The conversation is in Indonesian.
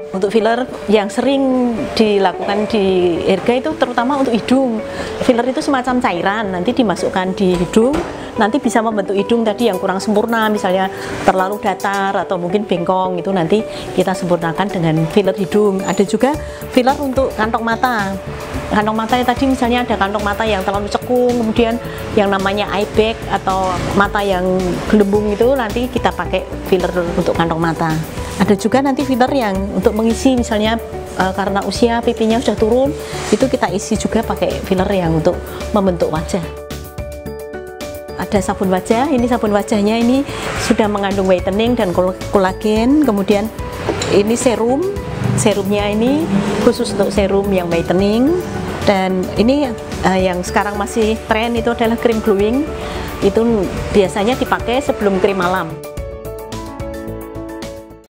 Untuk filler yang sering dilakukan di Herga itu terutama untuk hidung. Filler itu semacam cairan, nanti dimasukkan di hidung, nanti bisa membentuk hidung tadi yang kurang sempurna, misalnya terlalu datar atau mungkin bengkong, itu nanti kita sempurnakan dengan filler hidung. Ada juga filler untuk kantong mata. Kantong mata ya tadi misalnya ada kantong mata yang terlalu cekung, kemudian yang namanya eye bag atau mata yang gelembung itu nanti kita pakai filler untuk kantong mata. Ada juga nanti filler yang untuk mengisi misalnya karena usia pipinya sudah turun, itu kita isi juga pakai filler yang untuk membentuk wajah. Ada sabun wajah, ini sabun wajahnya ini sudah mengandung whitening dan kolagen, kemudian ini serum, serumnya ini khusus untuk serum yang whitening, dan ini yang sekarang masih tren itu adalah krim glowing, itu biasanya dipakai sebelum krim malam.